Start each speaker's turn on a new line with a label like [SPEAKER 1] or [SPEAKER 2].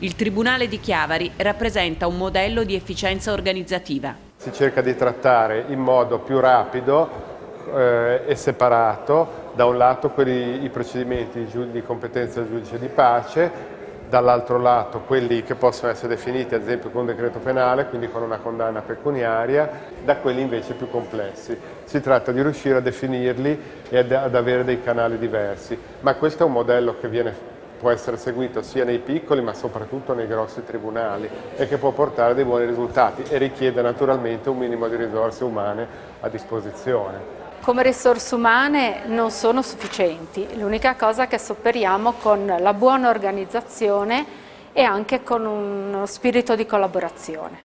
[SPEAKER 1] Il Tribunale di Chiavari rappresenta un modello di efficienza organizzativa.
[SPEAKER 2] Si cerca di trattare in modo più rapido e separato, da un lato i procedimenti di competenza del giudice di pace, dall'altro lato quelli che possono essere definiti ad esempio con un decreto penale, quindi con una condanna pecuniaria, da quelli invece più complessi. Si tratta di riuscire a definirli e ad avere dei canali diversi, ma questo è un modello che può essere seguito sia nei piccoli ma soprattutto nei grossi tribunali e che può portare dei buoni risultati e richiede naturalmente un minimo di risorse umane a disposizione.
[SPEAKER 3] Come risorse umane non sono sufficienti, l'unica cosa che supperiamo con la buona organizzazione e anche con uno spirito di collaborazione.